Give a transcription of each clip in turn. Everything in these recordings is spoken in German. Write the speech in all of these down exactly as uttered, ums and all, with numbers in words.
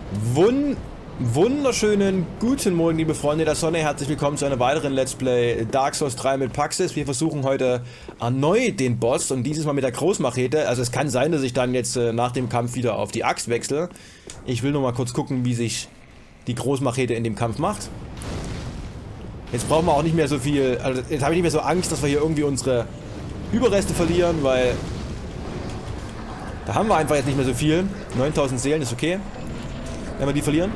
Wun wunderschönen guten Morgen, liebe Freunde der Sonne. Herzlich willkommen zu einer weiteren Let's Play Dark Souls drei mit Paxis. Wir versuchen heute erneut den Boss und dieses Mal mit der Großmachete. Also es kann sein, dass ich dann jetzt äh, nach dem Kampf wieder auf die Axt wechsle. Ich will nur mal kurz gucken, wie sich die Großmachete in dem Kampf macht. Jetzt brauchen wir auch nicht mehr so viel, also jetzt habe ich nicht mehr so Angst, dass wir hier irgendwie unsere Überreste verlieren, weil da haben wir einfach jetzt nicht mehr so viel. neuntausend Seelen ist okay, wenn wir die verlieren.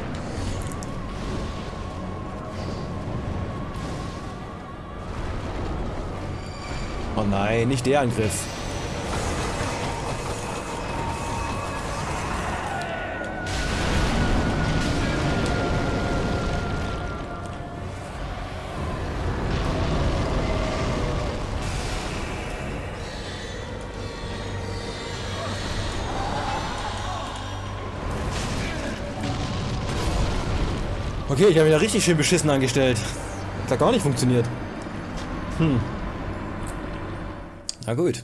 Oh nein, nicht der Angriff. Okay, ich habe mich da richtig schön beschissen angestellt. Das hat gar nicht funktioniert. Hm. Na gut.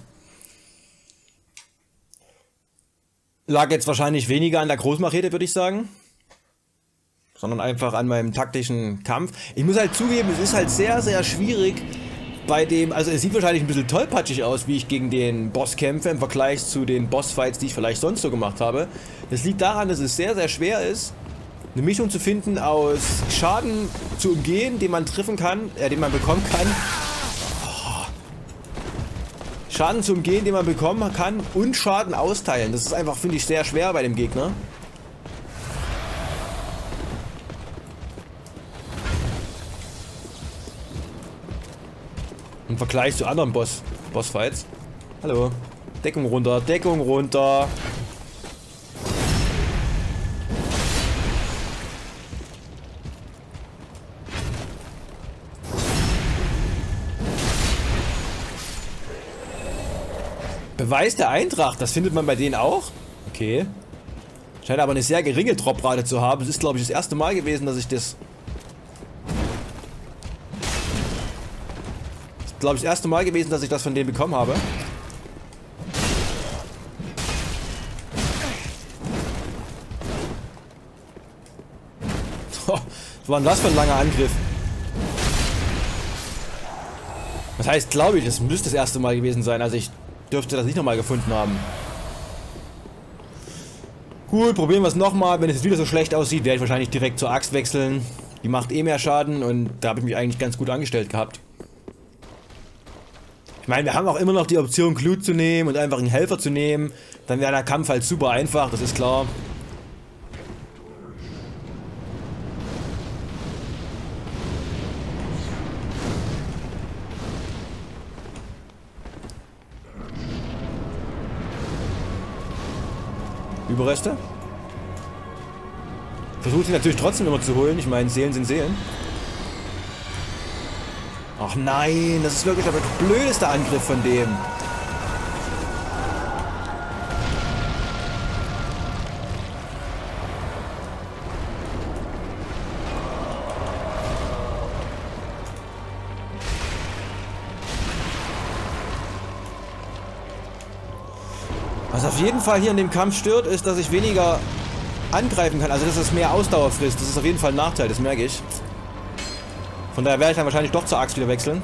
Lag jetzt wahrscheinlich weniger an der Großmachete, würde ich sagen. Sondern einfach an meinem taktischen Kampf. Ich muss halt zugeben, es ist halt sehr, sehr schwierig bei dem... Also es sieht wahrscheinlich ein bisschen tollpatschig aus, wie ich gegen den Boss kämpfe, im Vergleich zu den Bossfights, die ich vielleicht sonst so gemacht habe. Das liegt daran, dass es sehr, sehr schwer ist, eine Mischung zu finden aus Schaden zu umgehen, den man treffen kann, äh, den man bekommen kann. Oh. Schaden zu umgehen, den man bekommen kann und Schaden austeilen. Das ist einfach, finde ich, sehr schwer bei dem Gegner. Im Vergleich zu anderen Boss, Bossfights. Hallo. Deckung runter, Deckung runter. Beweis der Eintracht, das findet man bei denen auch? Okay. Scheint aber eine sehr geringe Droprate zu haben. Es ist, glaube ich, das erste Mal gewesen, dass ich das... Das ist, glaube ich, das erste Mal gewesen, dass ich das von denen bekommen habe. Was war denn das für ein langer Angriff? Das heißt, glaube ich, das müsste das erste Mal gewesen sein. Also ich dürfte das nicht nochmal gefunden haben. Gut, probieren wir es nochmal. Wenn es jetzt wieder so schlecht aussieht, werde ich wahrscheinlich direkt zur Axt wechseln. Die macht eh mehr Schaden und da habe ich mich eigentlich ganz gut angestellt gehabt. Ich meine, wir haben auch immer noch die Option, Glut zu nehmen und einfach einen Helfer zu nehmen. Dann wäre der Kampf halt super einfach, das ist klar. Überreste. Versucht sie natürlich trotzdem immer zu holen. Ich meine, Seelen sind Seelen. Ach nein, das ist wirklich der blödeste Angriff von dem. Was auf jeden Fall hier in dem Kampf stört, ist, dass ich weniger angreifen kann. Also, dass es mehr Ausdauer frisst. Das ist auf jeden Fall ein Nachteil, das merke ich. Von daher werde ich dann wahrscheinlich doch zur Axt wieder wechseln.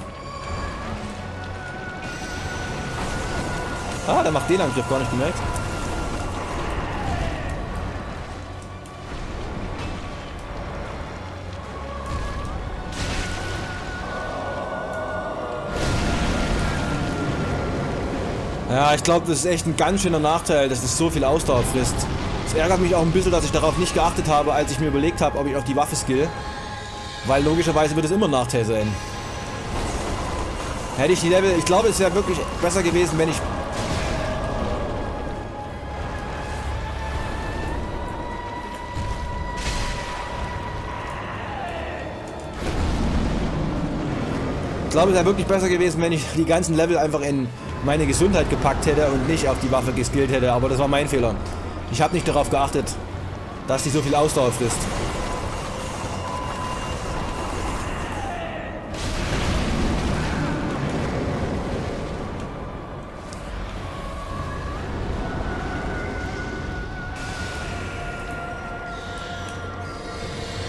Ah, der macht den Angriff gar nicht gemerkt. Ja, ich glaube, das ist echt ein ganz schöner Nachteil, dass es so viel Ausdauer frisst. Es ärgert mich auch ein bisschen, dass ich darauf nicht geachtet habe, als ich mir überlegt habe, ob ich auf die Waffe skill. Weil logischerweise wird es immer ein Nachteil sein. Hätte ich die Level... Ich glaube, es wäre wirklich besser gewesen, wenn ich... Ich glaube, es wäre wirklich besser gewesen, wenn ich die ganzen Level einfach in meine Gesundheit gepackt hätte und nicht auf die Waffe geskillt hätte, aber das war mein Fehler. Ich habe nicht darauf geachtet, dass die so viel Ausdauer frisst.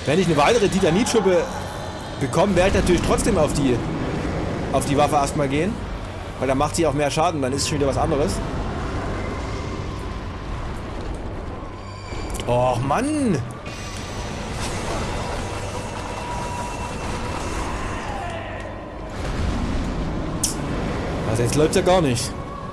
Wenn ich eine weitere Titanitschuppe bekomme, werde ich natürlich trotzdem auf die, auf die Waffe erstmal gehen. Weil dann macht sie auch mehr Schaden, dann ist es schon wieder was anderes. Och Mann! Also jetzt läuft ja gar nicht.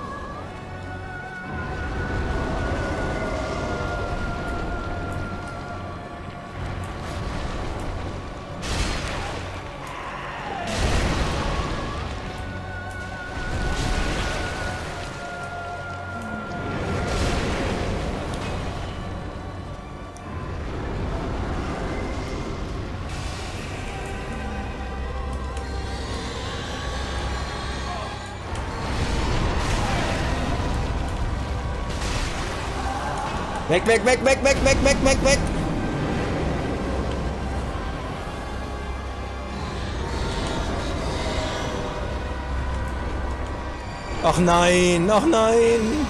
Weg, weg, weg, weg, weg, weg, weg, weg, weg. Ach nein, ach nein.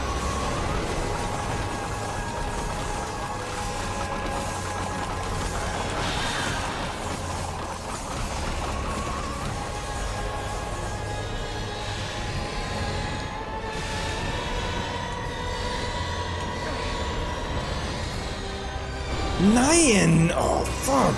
Nein! Oh, fuck!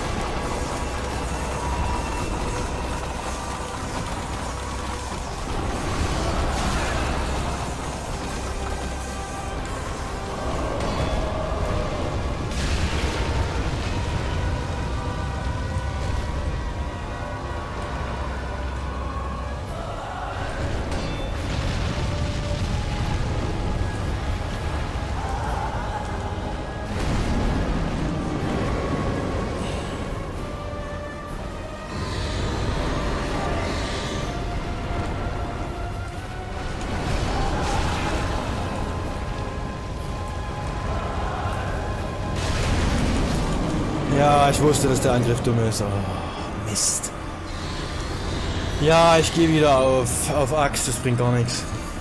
Ja, ich wusste, dass der Angriff dumm ist. Oh, Mist. Ja, ich gehe wieder auf, auf Axt, das bringt gar nichts.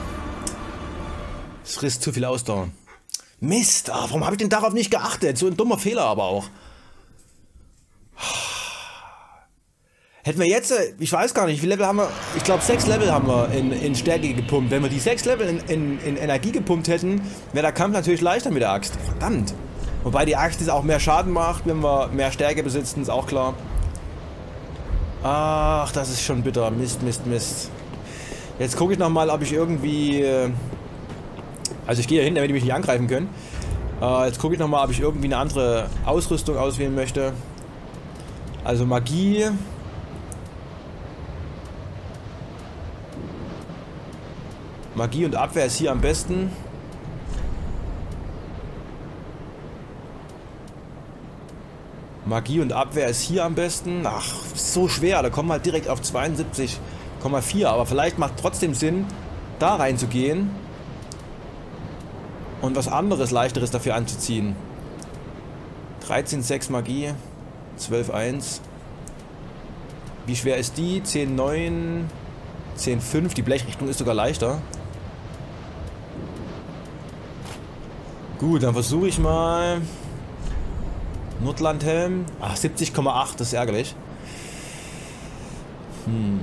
Es frisst zu viel Ausdauer. Mist, ah, warum habe ich denn darauf nicht geachtet? So ein dummer Fehler aber auch. Hätten wir jetzt, ich weiß gar nicht, wie viel Level haben wir? Ich glaube sechs Level haben wir in, in Stärke gepumpt. Wenn wir die sechs Level in, in, in Energie gepumpt hätten, wäre der Kampf natürlich leichter mit der Axt. Verdammt. Wobei die Axt jetzt auch mehr Schaden macht, wenn wir mehr Stärke besitzen, ist auch klar. Ach, das ist schon bitter. Mist, Mist, Mist. Jetzt gucke ich nochmal, ob ich irgendwie... Also ich gehe hier hin, damit die mich nicht angreifen können. Äh, jetzt gucke ich nochmal, ob ich irgendwie eine andere Ausrüstung auswählen möchte. Also Magie. Magie und Abwehr ist hier am besten. Magie und Abwehr ist hier am besten. Ach, so schwer. Da kommen wir halt direkt auf zweiundsiebzig Komma vier. Aber vielleicht macht trotzdem Sinn, da reinzugehen. Und was anderes, leichteres dafür anzuziehen. dreizehn Komma sechs Magie. zwölf Komma eins. Wie schwer ist die? zehn Komma neun. zehn Komma fünf. Die Blechrichtung ist sogar leichter. Gut, dann versuche ich mal... Nordlandhelm. Ach, siebzig Komma acht, das ist ärgerlich. Hm.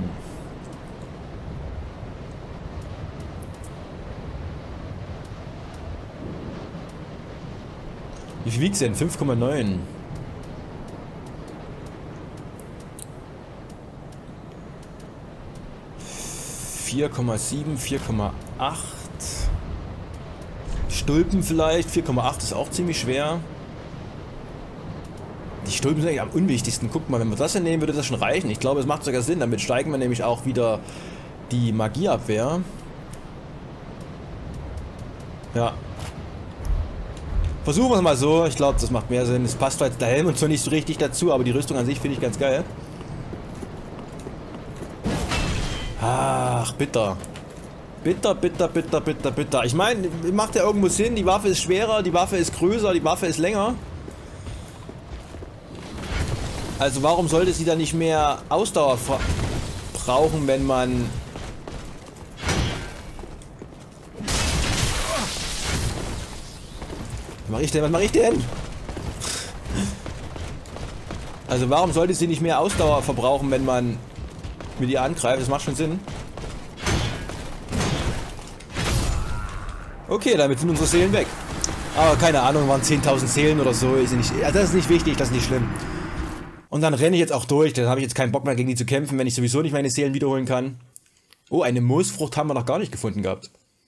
Wie viel wiegt denn? fünf Komma neun. vier Komma sieben, vier Komma acht. Stulpen vielleicht. vier Komma acht ist auch ziemlich schwer. Die Stulpen sind eigentlich am unwichtigsten. Guck mal, wenn wir das hier nehmen, würde das schon reichen. Ich glaube, es macht sogar Sinn. Damit steigen wir nämlich auch wieder die Magieabwehr. Ja. Versuchen wir es mal so. Ich glaube, das macht mehr Sinn. Es passt zwar jetzt der Helm und so nicht so richtig dazu, aber die Rüstung an sich finde ich ganz geil. Ach, bitter. Bitter, bitter, bitter, bitter, bitter. Ich meine, macht ja irgendwo Sinn. Die Waffe ist schwerer, die Waffe ist größer, die Waffe ist länger. Also warum sollte sie dann nicht mehr Ausdauer brauchen, wenn man... Was mache ich denn? Was mache ich denn? Also warum sollte sie nicht mehr Ausdauer verbrauchen, wenn man mit ihr angreift? Das macht schon Sinn. Okay, damit sind unsere Seelen weg. Aber keine Ahnung, waren zehntausend Seelen oder so. Ist nicht, also das ist nicht wichtig, das ist nicht schlimm. Und dann renne ich jetzt auch durch. Dann habe ich jetzt keinen Bock mehr gegen die zu kämpfen, wenn ich sowieso nicht meine Seelen wiederholen kann. Oh, eine Moosfrucht haben wir noch gar nicht gefunden gehabt.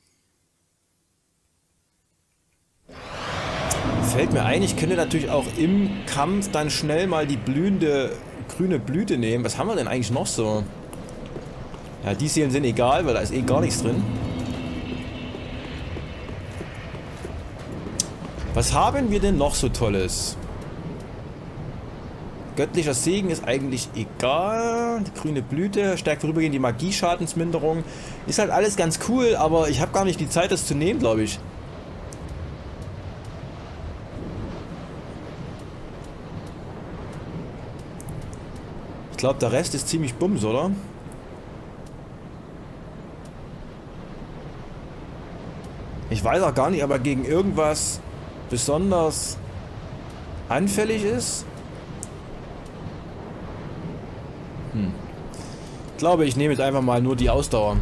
Fällt mir ein, ich könnte natürlich auch im Kampf dann schnell mal die blühende grüne Blüte nehmen. Was haben wir denn eigentlich noch so? Ja, die Seelen sind egal, weil da ist eh gar nichts drin. Was haben wir denn noch so Tolles? Göttlicher Segen ist eigentlich egal. Die grüne Blüte stärkt vorübergehend die Magieschadensminderung. Ist halt alles ganz cool, aber ich habe gar nicht die Zeit, das zu nehmen, glaube ich. Ich glaube, der Rest ist ziemlich bums, oder? Ich weiß auch gar nicht, ob er gegen irgendwas besonders anfällig ist. Hm. Ich glaube, ich nehme jetzt einfach mal nur die Ausdauer.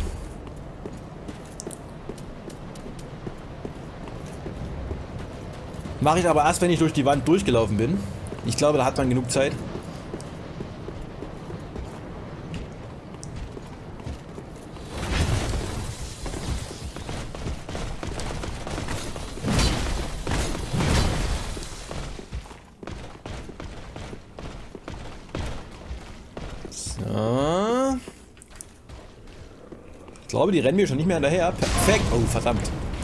Mache ich aber erst, wenn ich durch die Wand durchgelaufen bin. Ich glaube, da hat man genug Zeit. So. Ich glaube, die rennen mir schon nicht mehr hinterher. Perfekt. Oh, verdammt.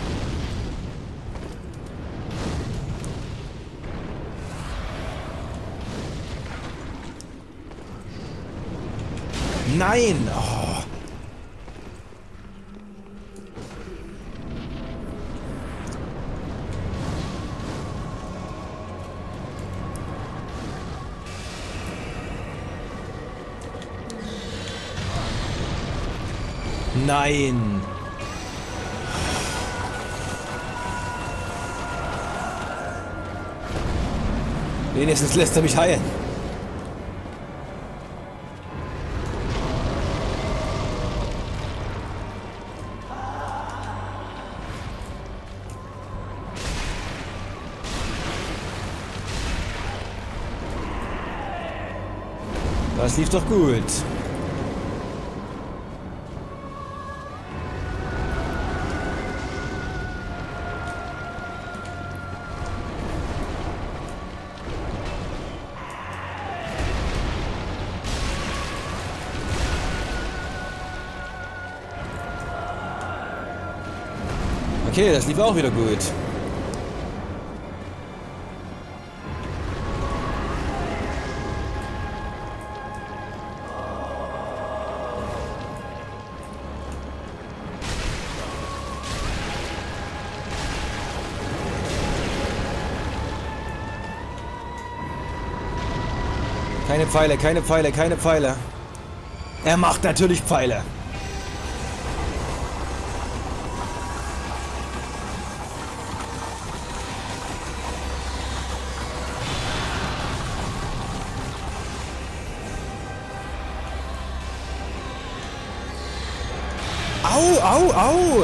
Nein! Oh. Nein! Wenigstens lässt er mich heilen. Das lief doch gut. Okay, das lief auch wieder gut. Keine Pfeile, keine Pfeile, keine Pfeile. Er macht natürlich Pfeile. Au, au, au!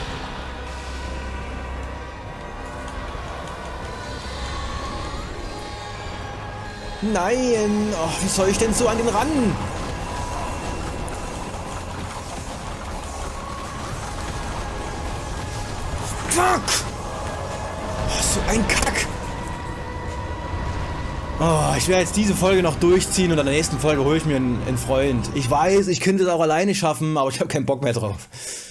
Nein! Oh, wie soll ich denn so an den ran? Fuck! Oh, so ein Kack! Oh, ich werde jetzt diese Folge noch durchziehen und in der nächsten Folge hole ich mir einen, einen Freund. Ich weiß, ich könnte es auch alleine schaffen, aber ich habe keinen Bock mehr drauf.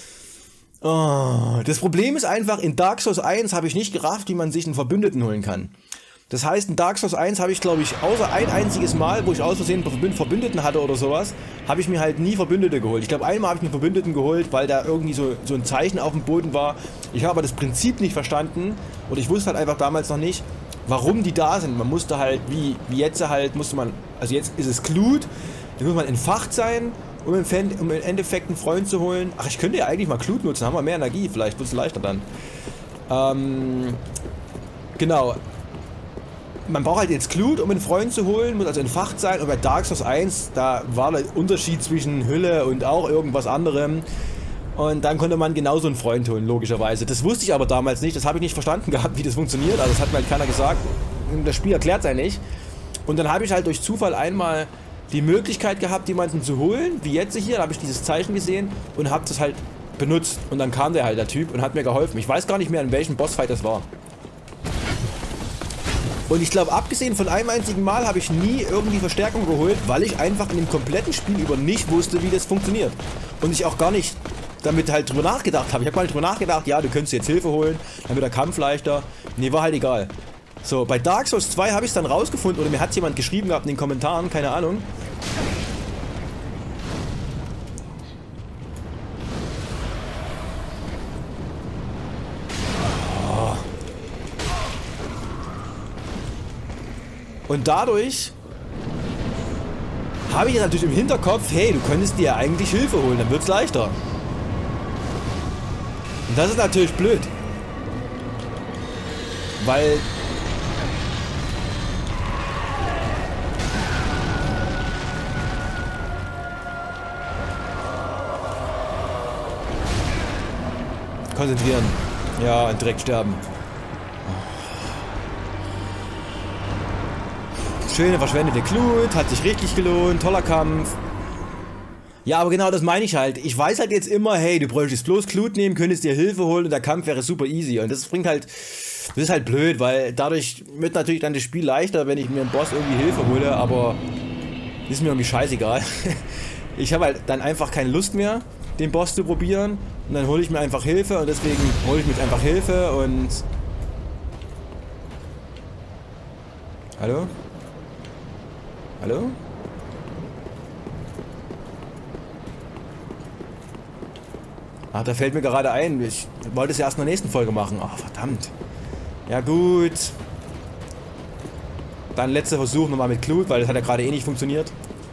Oh, das Problem ist einfach, in Dark Souls eins habe ich nicht gerafft, wie man sich einen Verbündeten holen kann. Das heißt, in Dark Souls eins habe ich, glaube ich, außer ein einziges Mal, wo ich aus Versehen einen Verbündeten hatte oder sowas, habe ich mir halt nie Verbündete geholt. Ich glaube, einmal habe ich mir Verbündeten geholt, weil da irgendwie so, so ein Zeichen auf dem Boden war. Ich habe aber das Prinzip nicht verstanden und ich wusste halt einfach damals noch nicht, warum die da sind. Man musste halt, wie, wie jetzt halt, musste man, also jetzt ist es Glut, da muss man entfacht sein, um im, Fan, um im Endeffekt einen Freund zu holen. Ach, ich könnte ja eigentlich mal Glut nutzen, haben wir mehr Energie, vielleicht wird es leichter dann. Ähm, genau. man braucht halt jetzt Glut, um einen Freund zu holen, muss also entfacht sein. Und bei Dark Souls eins, da war der Unterschied zwischen Hülle und auch irgendwas anderem. Und dann konnte man genauso einen Freund holen, logischerweise. Das wusste ich aber damals nicht, das habe ich nicht verstanden gehabt, wie das funktioniert. Also das hat mir halt keiner gesagt. Das Spiel erklärt es ja nicht. Und dann habe ich halt durch Zufall einmal die Möglichkeit gehabt, jemanden zu holen, wie jetzt hier. Da habe ich dieses Zeichen gesehen und habe das halt benutzt. Und dann kam der halt, der Typ, und hat mir geholfen. Ich weiß gar nicht mehr, in welchem Bossfight das war. Und ich glaube, abgesehen von einem einzigen Mal habe ich nie irgendwie Verstärkung geholt, weil ich einfach in dem kompletten Spiel über nicht wusste, wie das funktioniert. Und ich auch gar nicht damit halt drüber nachgedacht habe. Ich habe mal drüber nachgedacht, ja, du könntest jetzt Hilfe holen, dann wird der Kampf leichter. Nee, war halt egal. So, bei Dark Souls zwei habe ich es dann rausgefunden, oder mir hat jemand geschrieben gehabt in den Kommentaren, keine Ahnung. Und dadurch habe ich jetzt natürlich im Hinterkopf, hey, du könntest dir ja eigentlich Hilfe holen, dann wird es leichter. Und das ist natürlich blöd. Weil... Konzentrieren. Ja, direkt sterben. Schöne verschwendete Glut, hat sich richtig gelohnt, toller Kampf. Ja, aber genau das meine ich halt. Ich weiß halt jetzt immer, hey, du bräuchtest bloß Glut nehmen, könntest dir Hilfe holen und der Kampf wäre super easy. Und das bringt halt, das ist halt blöd, weil dadurch wird natürlich dann das Spiel leichter, wenn ich mir einen Boss irgendwie Hilfe hole, aber ist mir irgendwie scheißegal. Ich habe halt dann einfach keine Lust mehr, den Boss zu probieren, und dann hole ich mir einfach Hilfe, und deswegen hole ich mir einfach Hilfe und... Hallo? Hallo? Ach, da fällt mir gerade ein. Ich wollte es ja erst in der nächsten Folge machen. Ach, verdammt. Ja, gut. Dann letzter Versuch nochmal mit Glut, weil das hat ja gerade eh nicht funktioniert.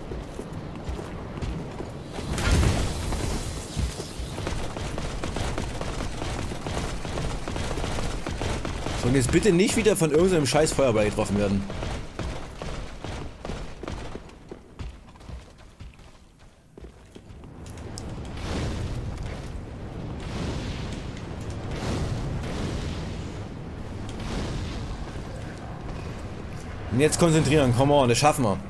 So, und jetzt bitte nicht wieder von irgendeinem scheiß Feuerball getroffen werden. Und jetzt konzentrieren, come on, das schaffen wir.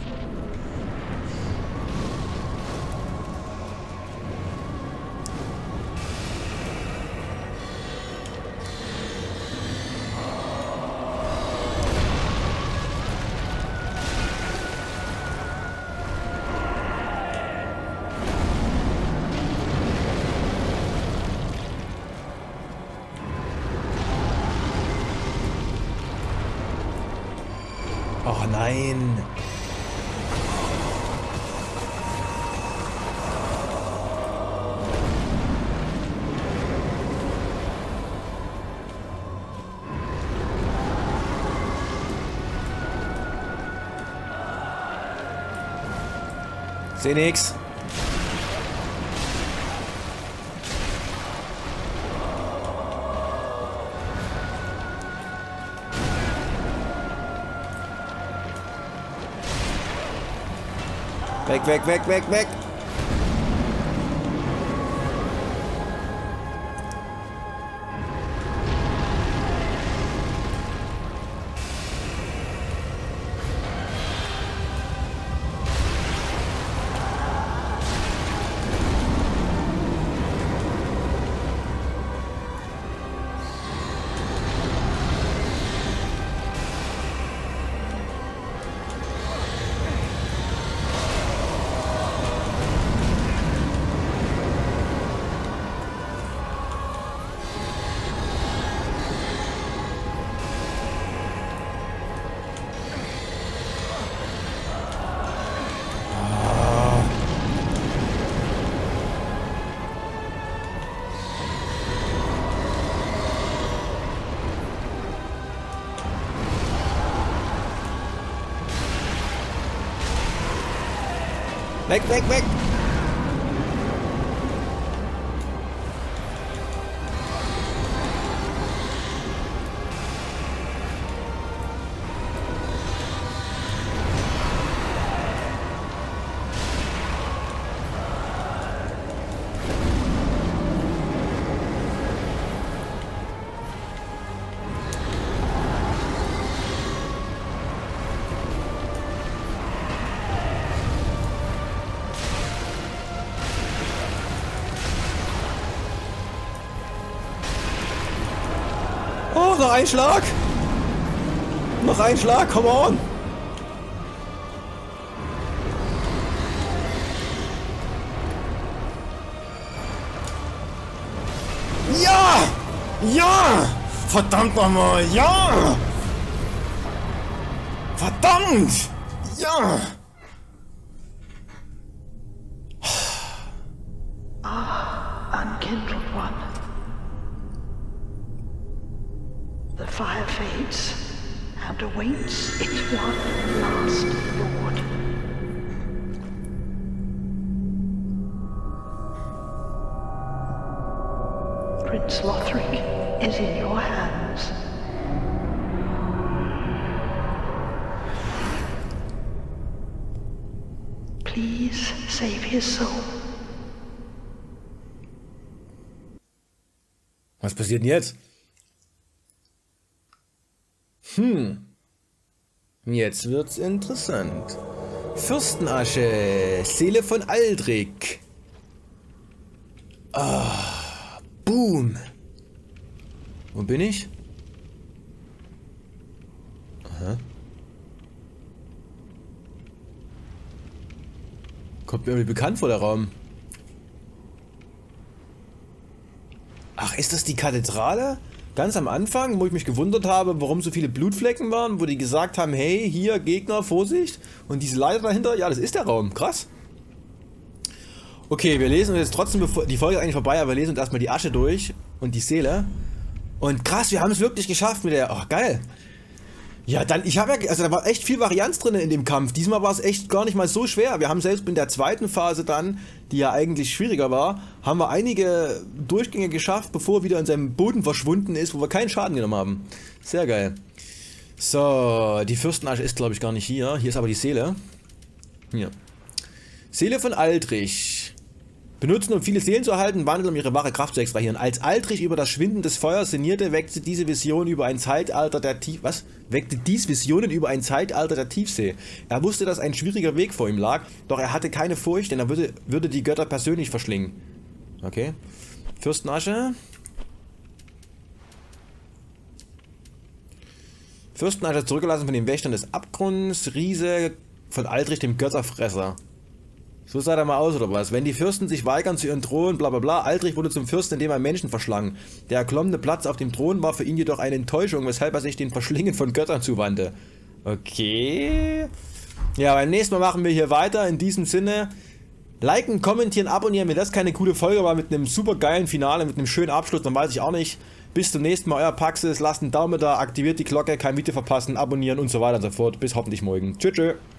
Oh nein. Seh nix. Weg, weg, weg, weg, weg. Weg, weg, weg! ein Schlag! Noch ein Schlag, come on! Ja! Ja! Verdammt nochmal! Ja! Verdammt! Ja! Ah, unkindled one. The fire fades and awaits its one last lord. Prince Lothric is in your hands. Please save his soul. Was passiert denn jetzt? Hm. Jetzt wird's interessant. Fürstenasche. Seele von Aldrich. Ah. Boom. Wo bin ich? Aha. Kommt mir irgendwie bekannt vor, der Raum. Ach, ist das die Kathedrale? Ganz am Anfang, wo ich mich gewundert habe, warum so viele Blutflecken waren, wo die gesagt haben, hey, hier, Gegner, Vorsicht. Und diese Leiter dahinter, ja, das ist der Raum. Krass. Okay, wir lesen uns jetzt trotzdem, bevor die Folge ist eigentlich vorbei, aber wir lesen uns erstmal die Asche durch und die Seele. Und krass, wir haben es wirklich geschafft mit der... Ach, geil. Ja, dann, ich habe ja, also da war echt viel Varianz drin in dem Kampf. Diesmal war es echt gar nicht mal so schwer. Wir haben selbst in der zweiten Phase dann, die ja eigentlich schwieriger war, haben wir einige Durchgänge geschafft, bevor er wieder in seinem Boden verschwunden ist, wo wir keinen Schaden genommen haben. Sehr geil. So, die Fürstenasche ist, glaube ich, gar nicht hier. Hier ist aber die Seele. Hier. Seele von Aldrich. Benutzen, um viele Seelen zu erhalten, wandeln, um ihre wahre Kraft zu extrahieren. Als Aldrich über das Schwinden des Feuers sinnierte, weckte diese Vision über ein Zeitalter der Tief... Was? Weckte dies Visionen über ein Zeitalter der Tiefsee. Er wusste, dass ein schwieriger Weg vor ihm lag, doch er hatte keine Furcht, denn er würde, würde die Götter persönlich verschlingen. Okay. Fürstenasche. Fürstenasche zurückgelassen von den Wächtern des Abgrunds. Riese von Aldrich, dem Götterfresser. So sah der mal aus, oder was? Wenn die Fürsten sich weigern zu ihren Thronen, bla bla bla. Aldrich wurde zum Fürsten, indem er Menschen verschlang. Der erklommene Platz auf dem Thron war für ihn jedoch eine Enttäuschung, weshalb er sich den Verschlingen von Göttern zuwandte. Okay. Ja, beim nächsten Mal machen wir hier weiter. In diesem Sinne, liken, kommentieren, abonnieren. Wenn das keine coole Folge war mit einem super geilen Finale, mit einem schönen Abschluss, dann weiß ich auch nicht. Bis zum nächsten Mal, euer Paxis. Lasst einen Daumen da, aktiviert die Glocke, kein Video verpassen, abonnieren und so weiter und so fort. Bis hoffentlich morgen. Tschüss, tschüss.